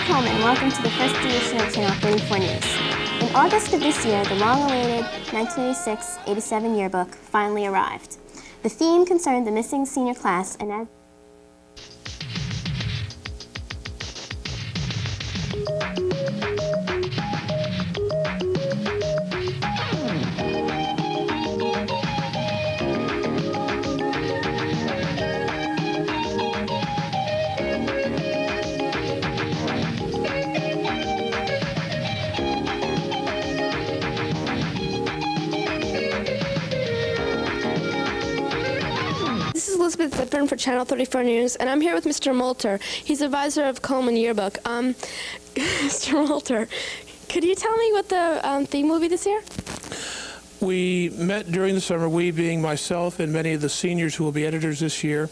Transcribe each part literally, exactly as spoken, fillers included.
Coleman, welcome to the first edition of Channel thirty-four News. In August of this year, the long-awaited nineteen eighty-six eighty-seven yearbook finally arrived. The theme concerned the missing senior class, and as Elizabeth Zippern for Channel thirty-four News, and I'm here with Mister Moulter. He's advisor of Coleman Yearbook. Um, Mister Moulter, could you tell me what the um, theme will be this year? We met during the summer, we being myself and many of the seniors who will be editors this year,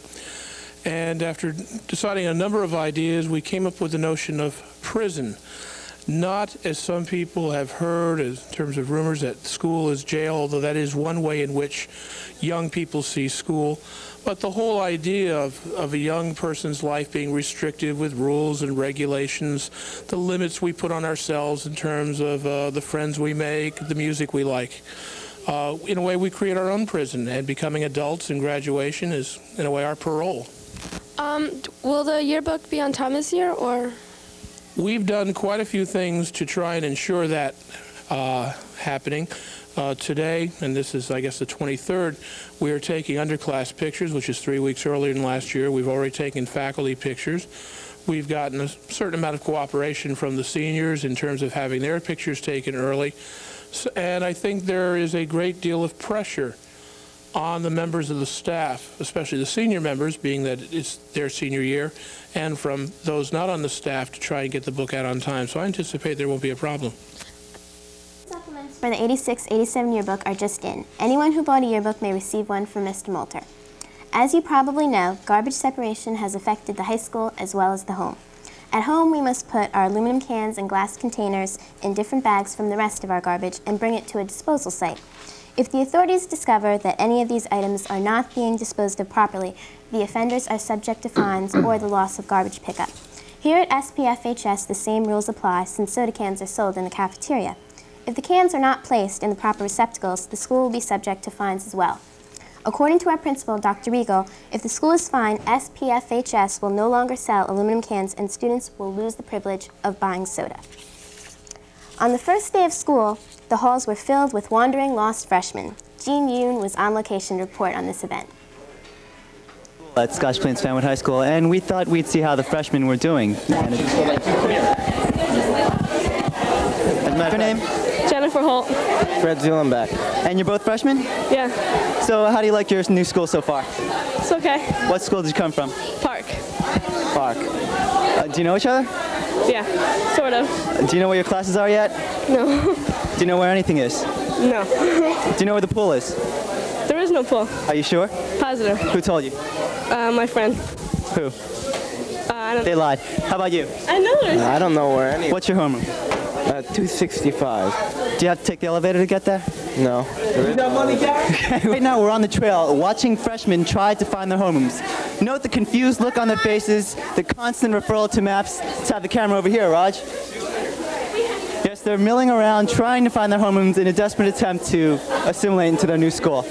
and after deciding a number of ideas, we came up with the notion of prison. Not, as some people have heard, as in terms of rumors that school is jail, although that is one way in which young people see school. But the whole idea of, of a young person's life being restricted with rules and regulations, the limits we put on ourselves in terms of uh, the friends we make, the music we like. Uh, in a way, we create our own prison, and becoming adults and graduation is, in a way, our parole. Um, will the yearbook be on time this year, or...? We've done quite a few things to try and ensure that uh, happening. Uh, today, and this is, I guess, the twenty-third, we are taking underclass pictures, which is three weeks earlier than last year. We've already taken faculty pictures. We've gotten a certain amount of cooperation from the seniors in terms of having their pictures taken early. So, and I think there is a great deal of pressure on the members of the staff, especially the senior members, being that it's their senior year, and from those not on the staff to try and get the book out on time. So I anticipate there won't be a problem. Supplements for the eighty-six eighty-seven yearbook are just in. Anyone who bought a yearbook may receive one from Mister Moulter. As you probably know, garbage separation has affected the high school as well as the home. At home, we must put our aluminum cans and glass containers in different bags from the rest of our garbage and bring it to a disposal site. If the authorities discover that any of these items are not being disposed of properly, the offenders are subject to fines or the loss of garbage pickup. Here at S P F H S, the same rules apply since soda cans are sold in the cafeteria. If the cans are not placed in the proper receptacles, the school will be subject to fines as well. According to our principal, Doctor Regal, if the school is fined, S P F H S will no longer sell aluminum cans and students will lose the privilege of buying soda. On the first day of school, the halls were filled with wandering lost freshmen. Jean Yoon was on location to report on this event. At Scotch Plains Fanwood High School, and we thought we'd see how the freshmen were doing. And what's your name? Jennifer Holt. Fred Zulenbeck. And you're both freshmen? Yeah. So how do you like your new school so far? It's okay. What school did you come from? Park. Park. Uh, do you know each other? Yeah, sort of. Uh, do you know where your classes are yet? No. Do you know where anything is? No. Do you know where the pool is? There is no pool. Are you sure? Positive. Who told you? Uh, my friend. Who? Uh, I don't They lied. How about you? I know there's... I don't know where any. What's your homeroom? Uh, two sixty-five. Do you have to take the elevator to get there? No. Right now we're on the trail watching freshmen try to find their homerooms. Note the confused look on their faces, the constant referral to maps. Let's have the camera over here, Raj. Yes, they're milling around trying to find their homerooms in a desperate attempt to assimilate into their new school.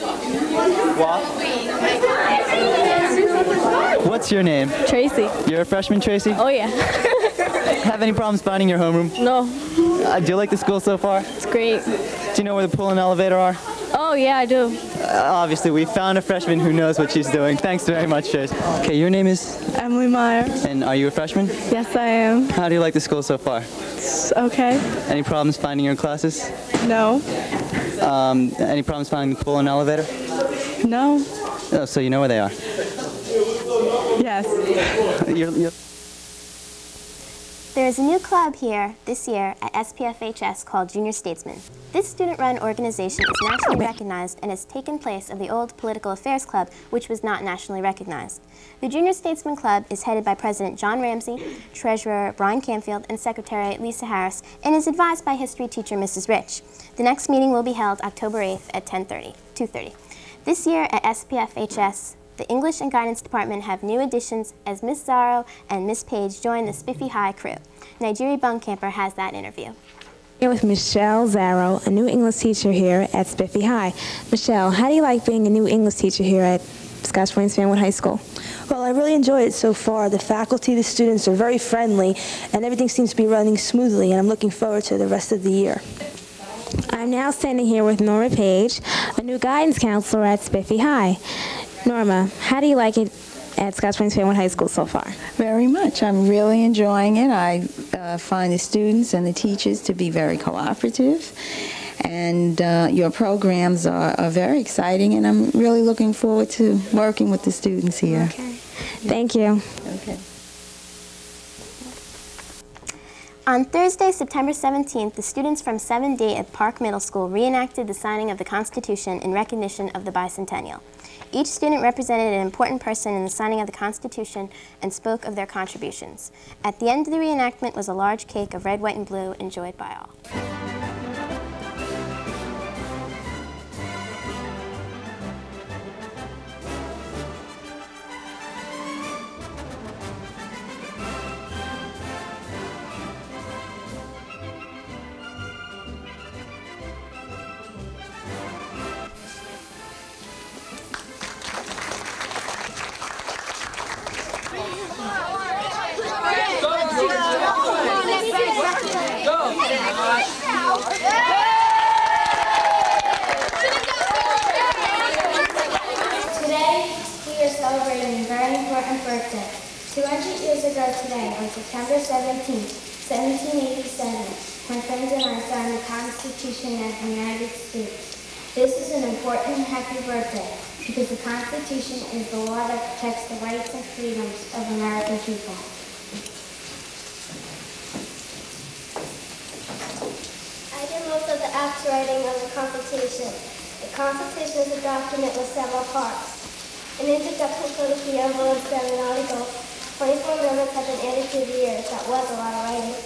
What's your name? Tracy. You're a freshman, Tracy? Oh, yeah. Have any problems finding your homeroom? No. Uh, do you like the school so far? It's great. Do you know where the pool and elevator are? Oh, yeah, I do. Uh, obviously, we found a freshman who knows what she's doing. Thanks very much, Trace. Okay, your name is? Emily Meyer. And are you a freshman? Yes, I am. How do you like the school so far? It's okay. Any problems finding your classes? No. Um, any problems finding the pool and elevator? No. Oh, so you know where they are? Yes. You're, you're There is a new club here this year at S P F H S called Junior Statesmen. This student-run organization is nationally recognized and has taken place of the old Political Affairs Club, which was not nationally recognized. The Junior Statesmen Club is headed by President John Ramsey, Treasurer Brian Canfield, and Secretary Lisa Harris, and is advised by history teacher Missus Rich. The next meeting will be held October eighth at ten thirty, two thirty. This year at S P F H S, The English and Guidance Department have new additions as Miss Zaro and Miss Page join the Spiffy High crew. Nigeri Bunkamper has that interview. Here with Michelle Zaro, a new English teacher here at Spiffy High. Michelle, how do you like being a new English teacher here at Scotch Plains Fanwood High School? Well, I really enjoy it so far. The faculty, the students are very friendly, and everything seems to be running smoothly, and I'm looking forward to the rest of the year. I'm now standing here with Norma Page, a new guidance counselor at Spiffy High. Norma, how do you like it at Scotch Plains Fanwood High School so far? Very much. I'm really enjoying it. I uh, find the students and the teachers to be very cooperative, and uh, your programs are, are very exciting, and I'm really looking forward to working with the students here. Okay. Thank you. Okay. On Thursday, September seventeenth, the students from seven D at Park Middle School reenacted the signing of the Constitution in recognition of the bicentennial. Each student represented an important person in the signing of the Constitution and spoke of their contributions. At the end of the reenactment was a large cake of red, white, and blue enjoyed by all. Celebrating a very important birthday. two hundred years ago today, on September seventeenth, seventeen eighty-seven, my friends and I signed the Constitution of the United States. This is an important and happy birthday because the Constitution is the law that protects the rights and freedoms of American people. I did most of the actual writing of the Constitution. The Constitution is a document with several parts. An introduction to the preamble and seven articles. twenty-four amendments have been added through the years. That was a lot of writing.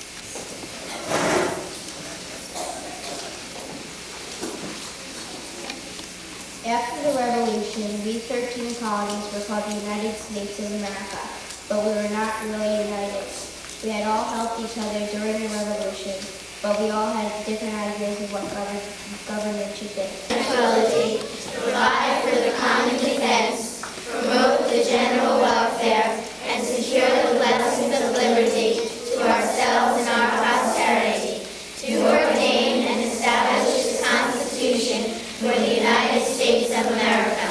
After the Revolution, we thirteen colonies were called the United States of America, but we were not really united. We had all helped each other during the Revolution, but we all had different ideas of what government, government should be. Equality, provide for the common defense, promote the general welfare, and secure the blessings of liberty to ourselves and our posterity, to ordain and establish the Constitution for the United States of America.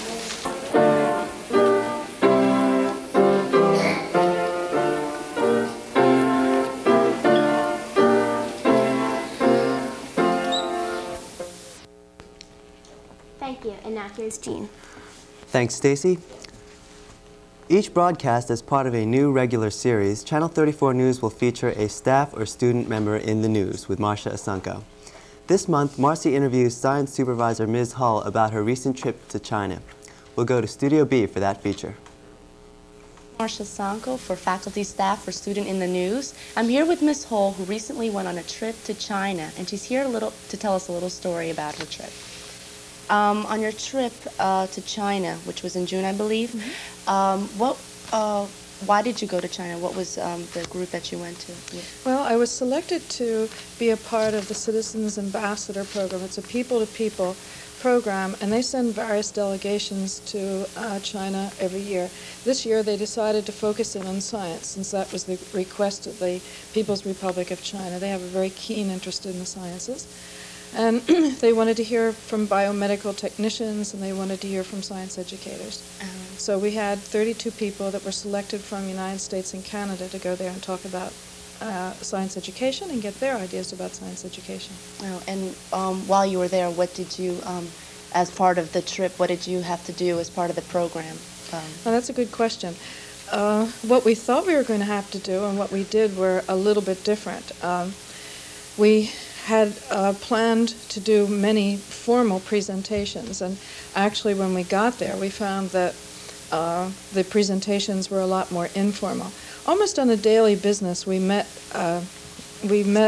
Thank you, and now here's Jean. Thanks, Stacy. Each broadcast as part of a new regular series, Channel thirty-four News will feature a staff or student member in the news with Marcia Asunko. This month, Marcy interviews Science Supervisor Miz Hull about her recent trip to China. We'll go to Studio B for that feature. Marcia Asunko for Faculty, Staff, for Student in the News. I'm here with Miz Hull, who recently went on a trip to China, and she's here a little to tell us a little story about her trip. Um, on your trip uh, to China, which was in June, I believe, mm-hmm. um, what, uh, why did you go to China? What was um, the group that you went to? Yeah. Well, I was selected to be a part of the Citizens Ambassador program. It's a people-to-people program, and they send various delegations to uh, China every year. This year, they decided to focus in on science, since that was the request of the People's Republic of China. They have a very keen interest in the sciences. And they wanted to hear from biomedical technicians, and they wanted to hear from science educators. Um, so we had thirty-two people that were selected from the United States and Canada to go there and talk about uh, science education and get their ideas about science education. Oh, and um, while you were there, what did you, um, as part of the trip, what did you have to do as part of the program? Um, well, that's a good question. Uh, what we thought we were going to have to do and what we did were a little bit different. Um, we had uh, planned to do many formal presentations, and actually when we got there we found that uh, the presentations were a lot more informal. Almost on a daily business we met, uh, we met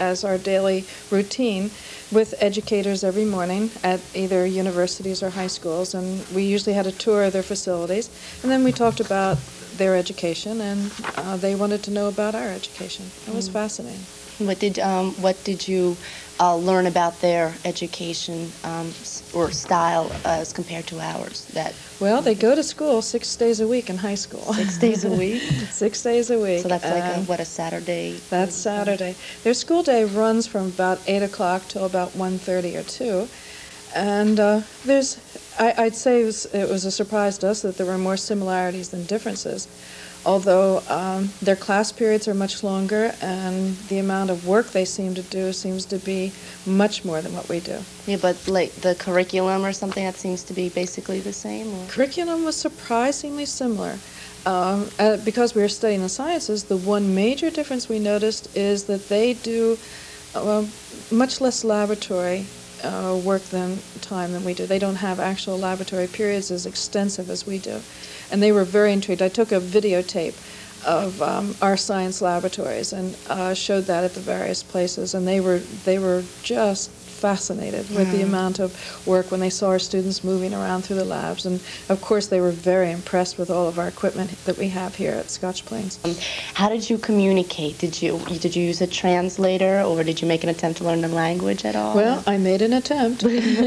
as our daily routine with educators every morning at either universities or high schools, and we usually had a tour of their facilities, and then we talked about their education, and uh, they wanted to know about our education. It was Mm. fascinating. What did um, what did you uh, learn about their education um, s- or style as compared to ours? That Well, they go to school six days a week in high school. Six days a week? Six days a week. So that's like a, And what, a Saturday? That's Saturday. Their school day runs from about eight o'clock till about one thirty or two. And uh, there's, I, I'd say it was, it was a surprise to us that there were more similarities than differences. Although um, their class periods are much longer, and the amount of work they seem to do seems to be much more than what we do. Yeah, but like the curriculum or something, that seems to be basically the same? Or? Curriculum was surprisingly similar. Um, uh, because we were studying the sciences, the one major difference we noticed is that they do uh, much less laboratory uh, work than time than we do. They don't have actual laboratory periods as extensive as we do. And they were very intrigued. I took a videotape of um, our science laboratories and uh, showed that at the various places, and they were they were just fascinated with the Mm. amount of work when they saw our students moving around through the labs. And of course they were very impressed with all of our equipment that we have here at Scotch Plains. Um, how did you communicate? Did you did you use a translator, or did you make an attempt to learn the language at all? Well, I made an attempt.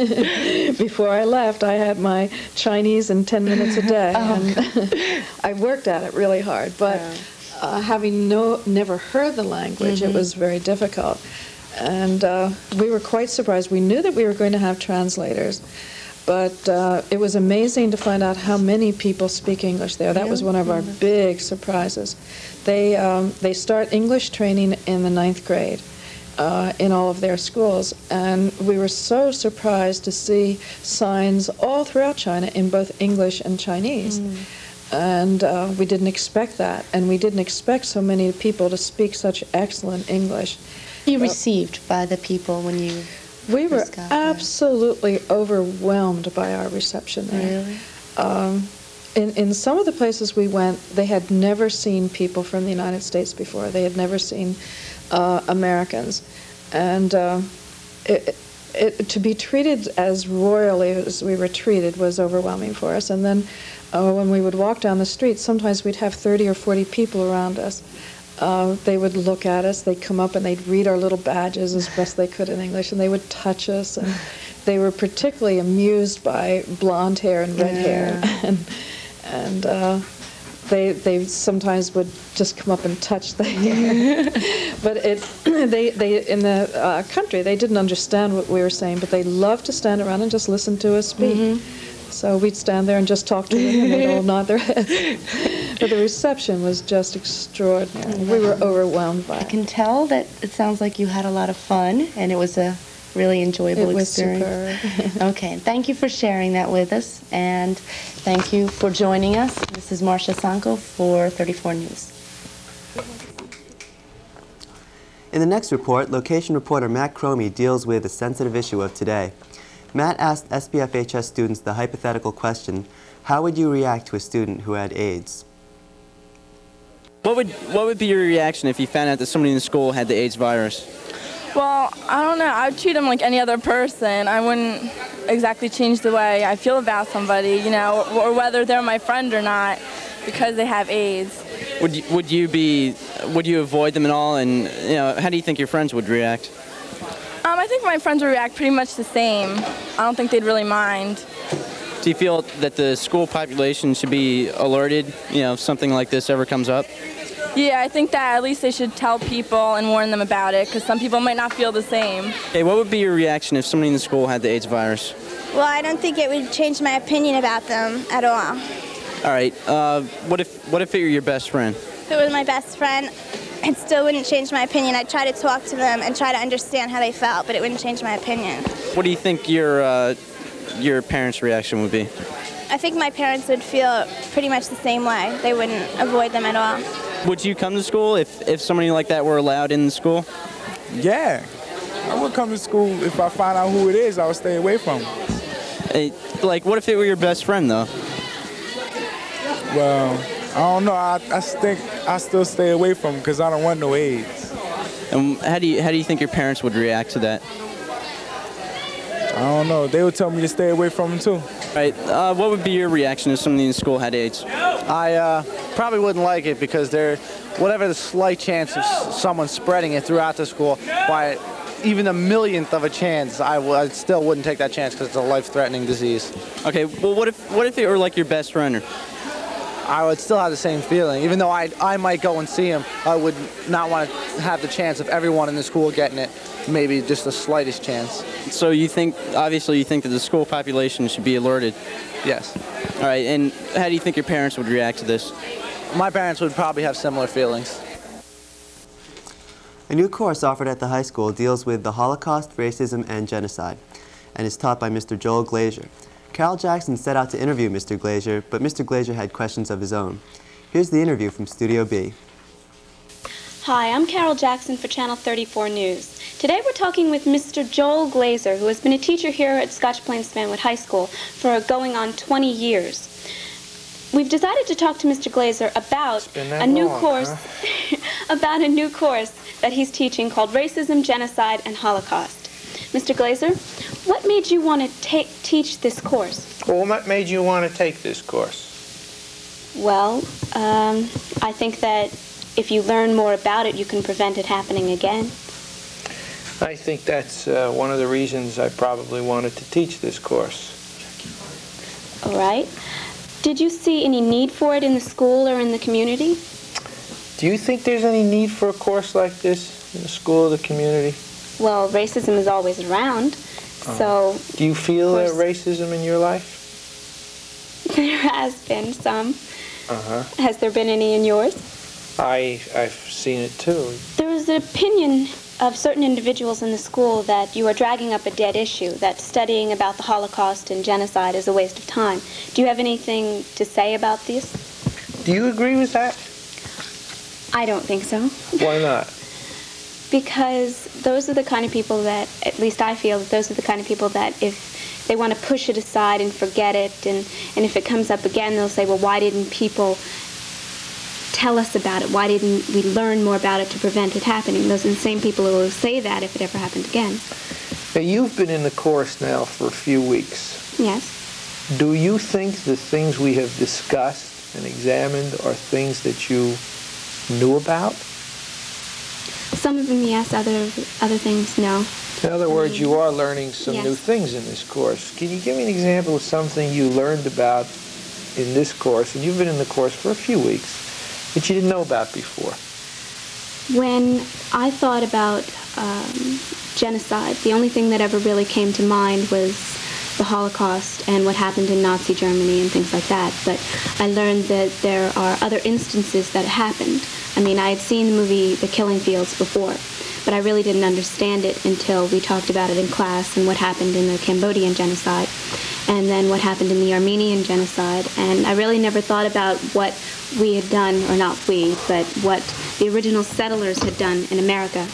Before I left, I had my Chinese in ten minutes a day, Oh. and I worked at it really hard. But uh, having no never heard the language, Mhm. it was very difficult. And uh, we were quite surprised. We knew that we were going to have translators, but uh, it was amazing to find out how many people speak English there. That was one of our big surprises. They um, they start English training in the ninth grade uh, in all of their schools, and we were so surprised to see signs all throughout China in both English and Chinese. And uh, we didn't expect that, and we didn't expect so many people to speak such excellent English. You Well, received by the people when you we were first got there? absolutely overwhelmed by our reception there. Really? Um, in, in some of the places we went, they had never seen people from the United States before. They had never seen uh, Americans. And uh, it, it, to be treated as royally as we were treated was overwhelming for us. And then uh, when we would walk down the street, sometimes we'd have thirty or forty people around us. Uh, they would look at us, they'd come up and they'd read our little badges as best they could in English, and they would touch us, and they were particularly amused by blonde hair and red hair. and and uh, they they sometimes would just come up and touch the hair. But it they they in the uh, country they didn't understand what we were saying, but they loved to stand around and just listen to us speak. Mhm. So we'd stand there and just talk to them, and they'd all nod their heads. But the reception was just extraordinary. We were overwhelmed by I it. can tell that it sounds like you had a lot of fun, and it was a really enjoyable It was experience. superb. Okay, thank you for sharing that with us, and thank you for joining us. This is Marcia Sanko for thirty-four News. In the next report, location reporter Matt Cromie deals with a sensitive issue of today. Matt asked S B F H S students the hypothetical question, how would you react to a student who had AIDS? What would what would be your reaction if you found out that somebody in the school had the AIDS virus? Well, I don't know. I would treat them like any other person. I wouldn't exactly change the way I feel about somebody, you know, or, or whether they're my friend or not because they have AIDS. Would you, would you be would you avoid them at all? And you know, how do you think your friends would react? Um, I think my friends would react pretty much the same. I don't think they'd really mind. Do you feel that the school population should be alerted, you know, if something like this ever comes up? Yeah, I think that at least they should tell people and warn them about it because some people might not feel the same. Hey, what would be your reaction if somebody in the school had the AIDS virus? Well, I don't think it would change my opinion about them at all. All right. Uh, what if what if it were your best friend? If it was my best friend, it still wouldn't change my opinion. I'd try to talk to them and try to understand how they felt, but it wouldn't change my opinion. What do you think your uh, your parents' reaction would be? I think my parents would feel pretty much the same way. They wouldn't avoid them at all. Would you come to school if, if somebody like that were allowed in the school? Yeah. I would come to school if I find out who it is. I would stay away from them. Hey, like, what if it were your best friend, though? Well, I don't know. I, I think I still stay away from them because I don't want no AIDS. And how do you how do you think your parents would react to that? I don't know. They would tell me to stay away from them too. Right. Uh, what would be your reaction if somebody in the school had AIDS? I uh, probably wouldn't like it because there, whatever the slight chance of s- someone spreading it throughout the school, by even a millionth of a chance, I, w- I still wouldn't take that chance because it's a life-threatening disease. Okay. Well, what if what if they were like your best friend? I would still have the same feeling. Even though I I might go and see him, I would not want to have the chance of everyone in the school getting it. Maybe just the slightest chance. So you think, obviously, you think that the school population should be alerted? Yes. All right. And how do you think your parents would react to this? My parents would probably have similar feelings. A new course offered at the high school deals with the Holocaust, racism, and genocide, and is taught by Mister Joel Glazier. Carol Jackson set out to interview Mister Glazier, but Mister Glazier had questions of his own. Here's the interview from Studio B. Hi, I'm Carol Jackson for Channel thirty-four News. Today we're talking with Mister Joel Glazier, who has been a teacher here at Scotch Plains Stanwood High School for going on twenty years. We've decided to talk to Mister Glazier about a new long, course huh? about a new course that he's teaching called Racism, Genocide, and Holocaust. Mister Glazier, what made you want to take teach this course? Well, what made you want to take this course? Well, um, I think that if you learn more about it, you can prevent it happening again. I think that's uh, one of the reasons I probably wanted to teach this course. All right. Did you see any need for it in the school or in the community? Do you think there's any need for a course like this in the school or the community? Well, racism is always around, so... Do you feel uh, racism in your life? There has been some. Uh-huh. Has there been any in yours? I, I've seen it too. There is an opinion of certain individuals in the school that you are dragging up a dead issue, that studying about the Holocaust and genocide is a waste of time. Do you have anything to say about this? Do you agree with that? I don't think so. Why not? Because those are the kind of people that, at least I feel, that those are the kind of people that if they want to push it aside and forget it, and, and if it comes up again, they'll say, well, why didn't people tell us about it? Why didn't we learn more about it to prevent it happening? Those are the same people who will say that if it ever happened again. Now, you've been in the course now for a few weeks. Yes. Do you think the things we have discussed and examined are things that you knew about? Some of them, yes. Other other things, no. In other words, you are learning some Yes. new things in this course. Can you give me an example of something you learned about in this course, and you've been in the course for a few weeks, that you didn't know about before? When I thought about um, genocide, the only thing that ever really came to mind was the Holocaust and what happened in Nazi Germany and things like that. But I learned that there are other instances that happened. I mean, I had seen the movie The Killing Fields before, but I really didn't understand it until we talked about it in class and what happened in the Cambodian genocide and then what happened in the Armenian genocide. And I really never thought about what we had done, or not we, but what the original settlers had done in America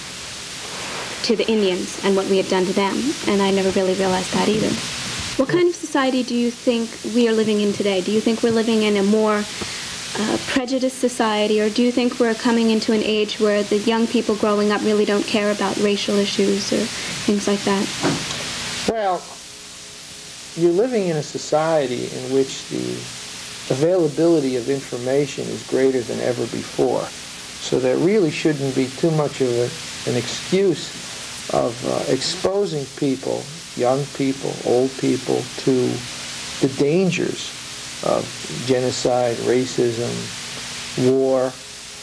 to the Indians and what we had done to them. And I never really realized that either. What kind of society do you think we are living in today? Do you think we're living in a more uh, prejudiced society, or do you think we're coming into an age where the young people growing up really don't care about racial issues or things like that? Well, you're living in a society in which the availability of information is greater than ever before. So there really shouldn't be too much of a, an excuse of uh, exposing people, young people, old people, to the dangers of genocide, racism, war,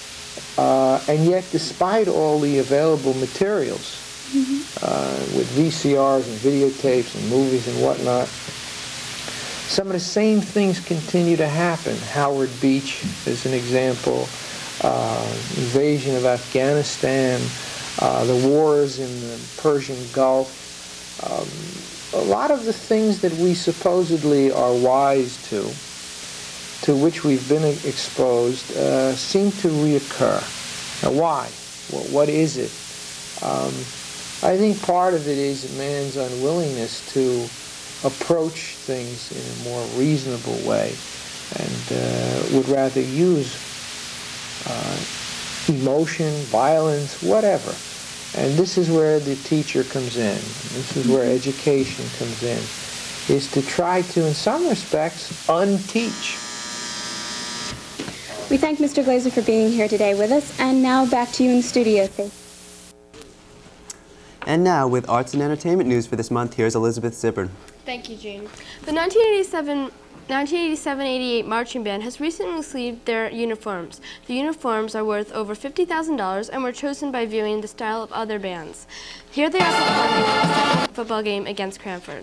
uh, and yet despite all the available materials, mm-hmm. uh, with V C Rs and videotapes and movies and whatnot, some of the same things continue to happen. Howard Beach is an example, uh, invasion of Afghanistan, uh, the wars in the Persian Gulf. Um, a lot of the things that we supposedly are wise to, to which we've been exposed, uh, seem to reoccur. Now, why? Well, what is it? Um, I think part of it is man's unwillingness to approach things in a more reasonable way, and uh, would rather use uh, emotion, violence, whatever, And this is where the teacher comes in. This is where education comes in, is to try to, in some respects, unteach. We thank Mister Glazer for being here today with us, and now back to you in the studio. And now, with arts and entertainment news for this month, here's Elizabeth Zibern. Thank you, Gene. The nineteen eighty-seven eighty-eight marching band has recently received their uniforms. The uniforms are worth over fifty thousand dollars and were chosen by viewing the style of other bands. Here they are performing in the second football game against Cranford.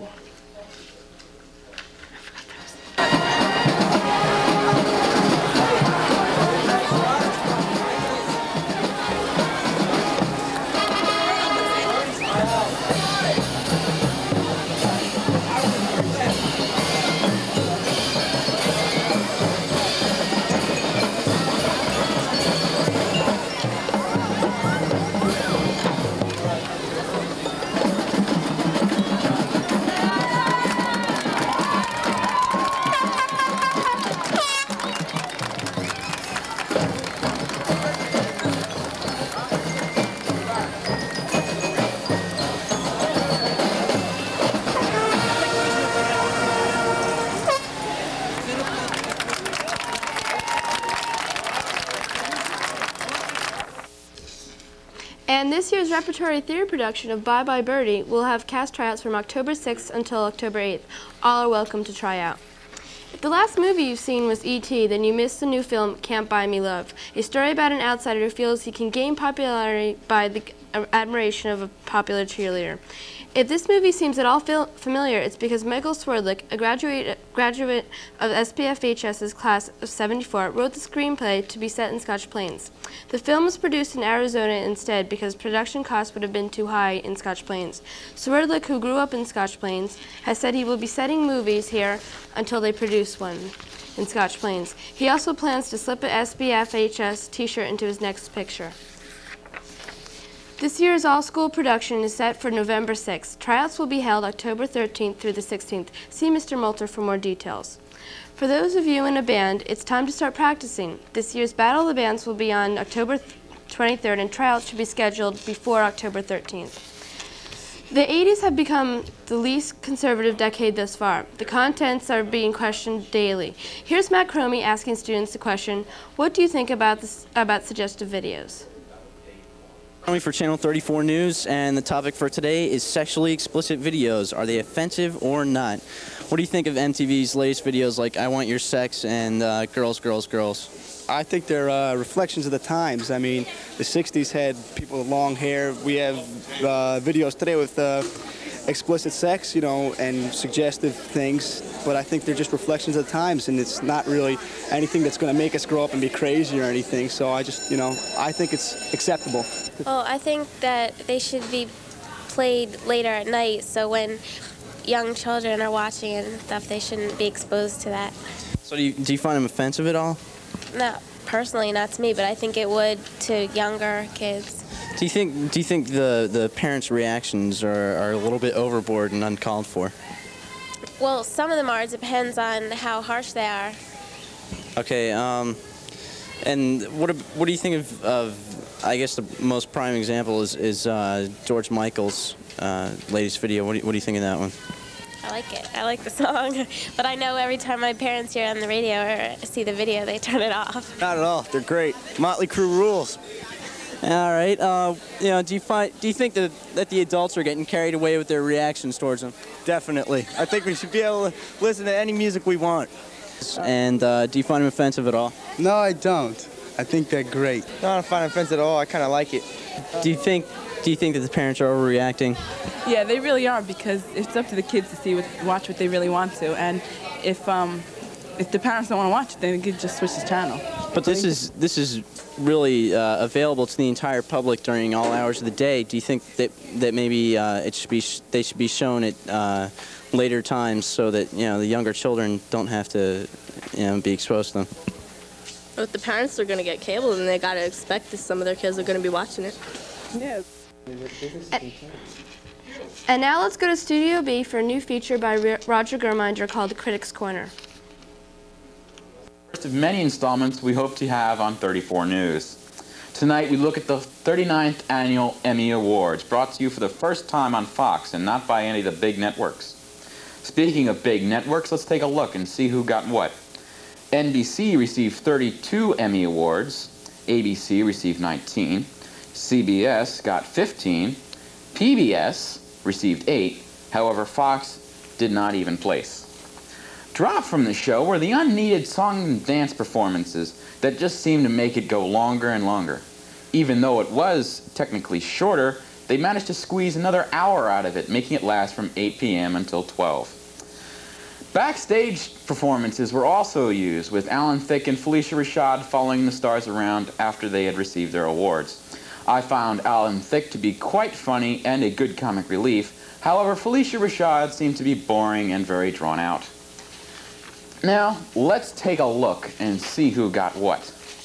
And this year's repertory theater production of Bye Bye Birdie will have cast tryouts from October sixth until October eighth. All are welcome to try out. If the last movie you've seen was E T, then you missed the new film Can't Buy Me Love, a story about an outsider who feels he can gain popularity by the admiration of a popular cheerleader. If this movie seems at all familiar, it's because Michael Swerdlick, a graduate, graduate of S P F H S's class of seventy-four, wrote the screenplay to be set in Scotch Plains. The film was produced in Arizona instead because production costs would have been too high in Scotch Plains. Swerdlick, who grew up in Scotch Plains, has said he will be setting movies here until they produce one in Scotch Plains. He also plans to slip an S B F H S t-shirt into his next picture. This year's all-school production is set for November sixth. Tryouts will be held October thirteenth through the sixteenth. See Mister Moulter for more details. For those of you in a band, it's time to start practicing. This year's Battle of the Bands will be on October twenty-third, and tryouts should be scheduled before October thirteenth. The eighties have become the least conservative decade thus far. The contents are being questioned daily. Here's Matt Cromie asking students the question, what do you think about, this, about suggestive videos? For Channel thirty-four News, and the topic for today is sexually explicit videos. Are they offensive or not? What do you think of M T V's latest videos like I Want Your Sex and uh, Girls, Girls, Girls? I think they're uh, reflections of the times. I mean, the sixties had people with long hair. We have uh, videos today with uh, explicit sex, you know, and suggestive things, but I think they're just reflections of the times, and it's not really anything that's going to make us grow up and be crazy or anything, so I just, you know, I think it's acceptable. Well, I think that they should be played later at night, so when young children are watching and stuff, they shouldn't be exposed to that. So do you, do you find them offensive at all? No, personally, not to me, but I think it would to younger kids. Do you think do you think the, the parents' reactions are, are a little bit overboard and uncalled for? Well, some of them are. It depends on how harsh they are. Okay, um, and what what do you think of, of I guess the most prime example is, is uh, George Michael's uh, latest video. What do, you, what do you think of that one? I like it. I like the song. But I know every time my parents hear it on the radio or see the video, they turn it off. Not at all. They're great. Motley Crue rules. All right. Uh, you know, do you find do you think that that the adults are getting carried away with their reactions towards them? Definitely. I think we should be able to listen to any music we want. And uh, do you find them offensive at all? No, I don't. I think they're great. No, I don't find it offensive at all. I kind of like it. Do you think do you think that the parents are overreacting? Yeah, they really are, because it's up to the kids to see what, watch what they really want to, and if um, if the parents don't want to watch it, then they could just switch the channel. But this is this is really uh, available to the entire public during all hours of the day. Do you think that that maybe uh, it should be sh they should be shown at uh, later times so that you know the younger children don't have to you know be exposed to them? If the parents are going to get cable, then they got to expect that some of their kids are going to be watching it. Yeah. And, and now let's go to Studio B for a new feature by R Roger Germinder called The Critics' Corner. First of many installments we hope to have on thirty-four News. Tonight we look at the thirty-ninth Annual Emmy Awards, brought to you for the first time on Fox and not by any of the big networks. Speaking of big networks, let's take a look and see who got what. N B C received thirty-two Emmy Awards, A B C received nineteen, C B S got fifteen, P B S received eight, however Fox did not even place. Dropped from the show were the unneeded song and dance performances that just seemed to make it go longer and longer. Even though it was technically shorter, they managed to squeeze another hour out of it, making it last from eight p m until twelve. Backstage performances were also used, with Alan Thicke and Phylicia Rashad following the stars around after they had received their awards. I found Alan Thicke to be quite funny and a good comic relief. However, Phylicia Rashad seemed to be boring and very drawn out. Now, let's take a look and see who got what.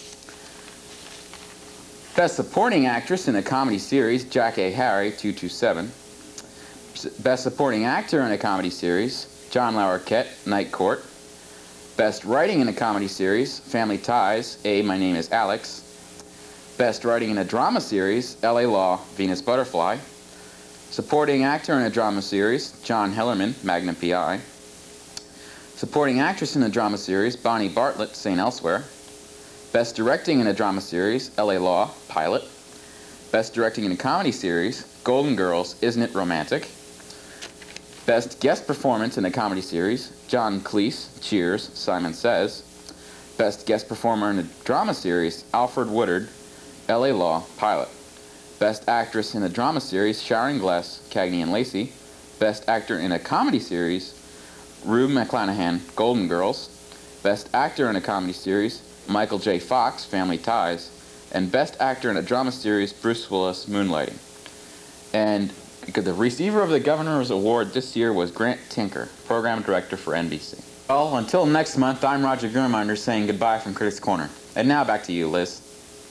Best Supporting Actress in a Comedy Series, Jack A. Harry, two two seven. Best Supporting Actor in a Comedy Series, John Larroquette, Night Court. Best Writing in a Comedy Series, Family Ties, A, My Name is Alex. Best Writing in a Drama Series, L A Law, Venus Butterfly. Supporting Actor in a Drama Series, John Hellerman, Magnum P I. Supporting Actress in a Drama Series, Bonnie Bartlett, Saint Elsewhere. Best Directing in a Drama Series, L A Law, Pilot. Best Directing in a Comedy Series, Golden Girls, Isn't It Romantic? Best Guest Performance in a Comedy Series, John Cleese, Cheers, Simon Says. Best Guest Performer in a Drama Series, Alfred Woodard, L A Law, Pilot. Best Actress in a Drama Series, Sharon Gless, Cagney and Lacey. Best Actor in a Comedy Series, Rube McClanahan, Golden Girls. Best Actor in a Comedy Series, Michael J. Fox, Family Ties. And Best Actor in a Drama Series, Bruce Willis, Moonlighting. And the receiver of the Governor's Award this year was Grant Tinker, Program Director for N B C. Well, until next month, I'm Roger Gurminder saying goodbye from Critics Corner. And now back to you, Liz.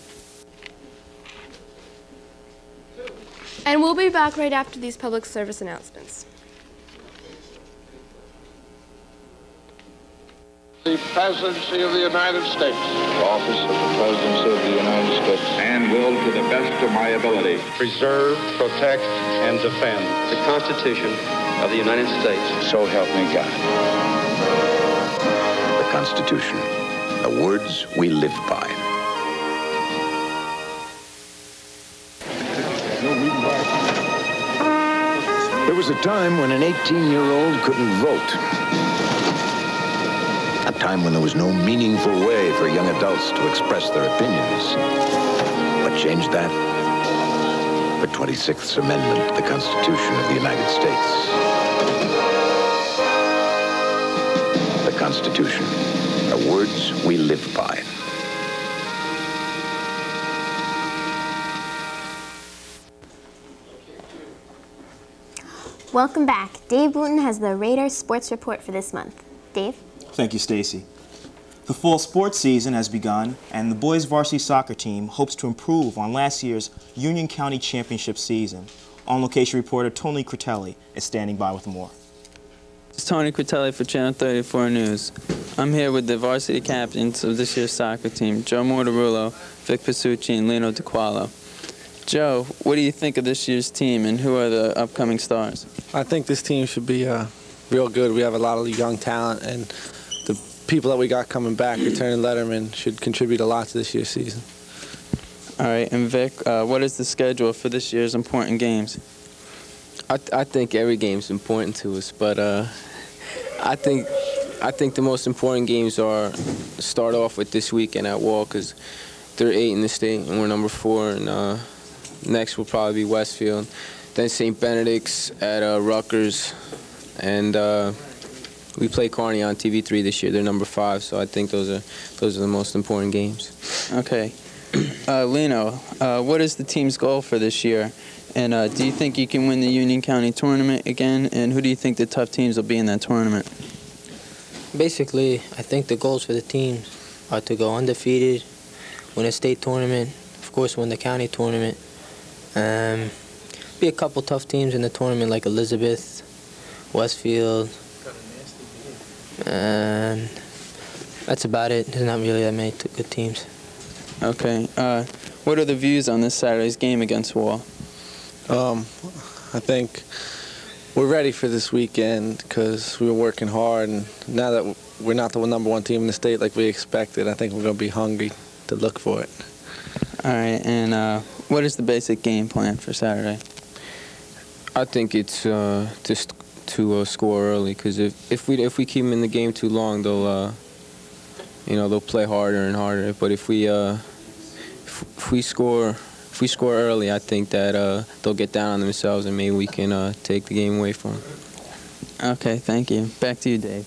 And we'll be back right after these public service announcements. The Presidency of the United States. Office of the Presidency of the United States. And will, to the best of my ability, preserve, protect, and defend the Constitution of the United States. So help me God. The Constitution, the words we live by. There was a time when an eighteen-year-old couldn't vote. A time when there was no meaningful way for young adults to express their opinions. What changed that? The twenty-sixth Amendment to the Constitution of the United States. The Constitution, the words we live by. Welcome back. Dave Wooten has the Raiders Sports Report for this month. Dave? Thank you, Stacy. The fall sports season has begun, and the boys varsity soccer team hopes to improve on last year's Union County Championship season. On-location reporter Tony Critelli is standing by with more. It's Tony Critelli for Channel thirty-four News. I'm here with the varsity captains of this year's soccer team, Joe Mortarullo, Vic Pasucci, and Lino DiQualo. Joe, what do you think of this year's team, and who are the upcoming stars? I think this team should be uh, real good. We have a lot of young talent, and the people that we got coming back, returning Letterman, should contribute a lot to this year's season. All right, and Vic, uh, what is the schedule for this year's important games? I, th I think every game's important to us, but uh, I think I think the most important games are start off with this weekend at Wall, because they're eight in the state and we're number four, and uh, next will probably be Westfield, then Saint Benedict's at uh, Rutgers, and uh, we play Kearney on T V three this year. They're number five, so I think those are those are the most important games. Okay. Uh, Lino, uh, what is the team's goal for this year? And uh, do you think you can win the Union County tournament again? And who do you think the tough teams will be in that tournament? Basically, I think the goals for the teams are to go undefeated, win a state tournament, of course win the county tournament. Um, be a couple tough teams in the tournament like Elizabeth, Westfield, and that's about it. There's not really that many good teams. Okay. Uh, What are the views on this Saturday's game against Wall? Um, I think we're ready for this weekend because we were working hard, and now that we're not the number one team in the state like we expected, I think we're going to be hungry to look for it. All right, and uh, what is the basic game plan for Saturday? I think it's uh, just to uh, score early, because if if we if we keep them in the game too long, they'll uh, you know they'll play harder and harder. But if we uh, if, if we score if we score early, I think that uh, they'll get down on themselves, and maybe we can uh, take the game away from them. Okay, thank you. Back to you, Dave.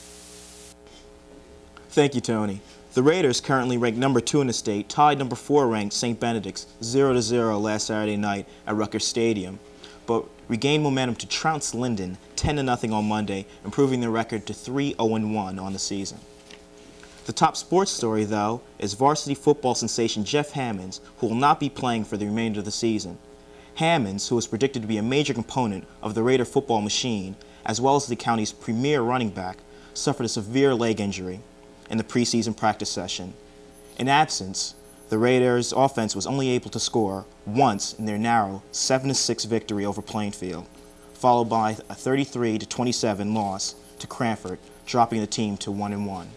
Thank you, Tony. The Raiders, currently ranked number two in the state, tied number four ranked Saint Benedict's zero to zero last Saturday night at Rutgers Stadium, but regained momentum to trounce Linden ten to nothing on Monday, improving their record to three oh and one on the season. The top sports story, though, is varsity football sensation Jeff Hammonds, who will not be playing for the remainder of the season. Hammonds, who is predicted to be a major component of the Raider football machine, as well as the county's premier running back, suffered a severe leg injury in the preseason practice session. In absence, the Raiders' offense was only able to score once in their narrow seven to six victory over Plainfield, followed by a thirty-three to twenty-seven loss to Cranford, dropping the team to one and one.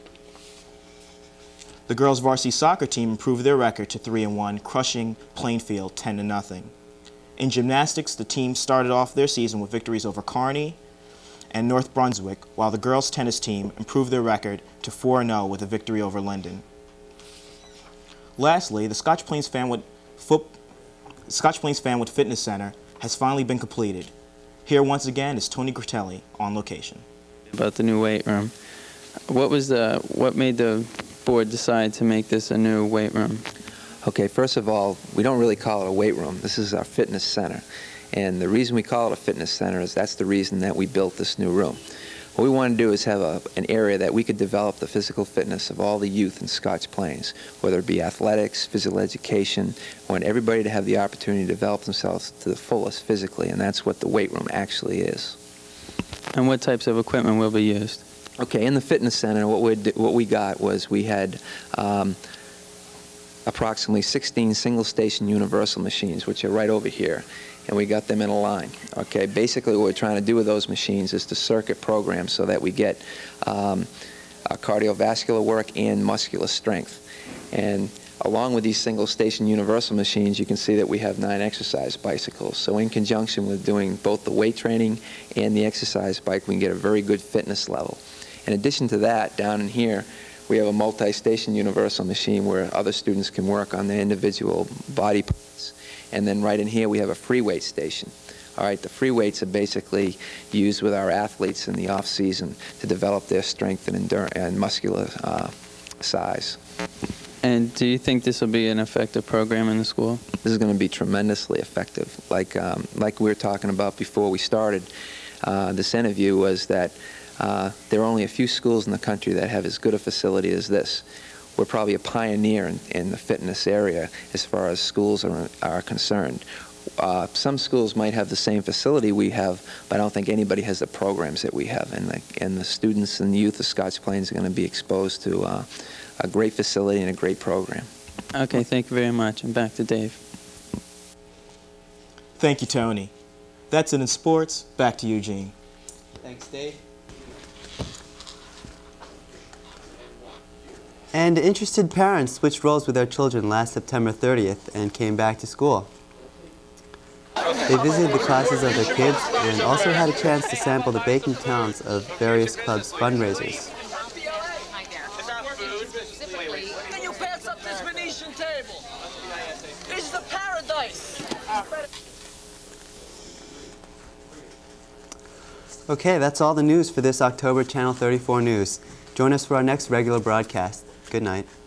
The girls' varsity soccer team improved their record to three and one, crushing Plainfield ten to nothing. In gymnastics, the team started off their season with victories over Kearney and North Brunswick, while the girls' tennis team improved their record to four and oh with a victory over Linden. Lastly, the Scotch Plains Fanwood, Foot, Scotch Plains Fanwood Fitness Center has finally been completed. Here once again is Tony Critelli on location. About the new weight room. What was the, what made the board decide to make this a new weight room? Okay, first of all, we don't really call it a weight room. This is our fitness center. And the reason we call it a fitness center is that's the reason that we built this new room. What we want to do is have a, an area that we could develop the physical fitness of all the youth in Scotch Plains, whether it be athletics, physical education. We want everybody to have the opportunity to develop themselves to the fullest physically, and that's what the weight room actually is. And what types of equipment will be used? Okay, in the fitness center, what we what we got was we had um, approximately sixteen single-station universal machines, which are right over here. And we got them in a line. Okay, basically what we're trying to do with those machines is to circuit program so that we get um, uh, cardiovascular work and muscular strength. And along with these single station universal machines, you can see that we have nine exercise bicycles. So in conjunction with doing both the weight training and the exercise bike, we can get a very good fitness level. In addition to that, down in here, we have a multi-station universal machine where other students can work on their individual body parts. And then right in here we have a free weight station. All right, the free weights are basically used with our athletes in the off season to develop their strength and endurance and muscular uh, size. And do you think this will be an effective program in the school? This is going to be tremendously effective. Like um, like we were talking about before we started uh, this interview, was that uh, there are only a few schools in the country that have as good a facility as this. We're probably a pioneer in, in the fitness area as far as schools are, are concerned. Uh, some schools might have the same facility we have, but I don't think anybody has the programs that we have. And the, and the students and the youth of Scotch Plains are going to be exposed to uh, a great facility and a great program. Okay, thank you very much. And back to Dave. Thank you, Tony. That's it in sports. Back to Eugene. Thanks, Dave. And interested parents switched roles with their children last September thirtieth and came back to school. They visited the classes of their kids and also had a chance to sample the baking talents of various clubs' fundraisers. Can you pass up this Venetian table? This is the paradise. Okay, that's all the news for this October Channel thirty-four News. Join us for our next regular broadcast. Good night.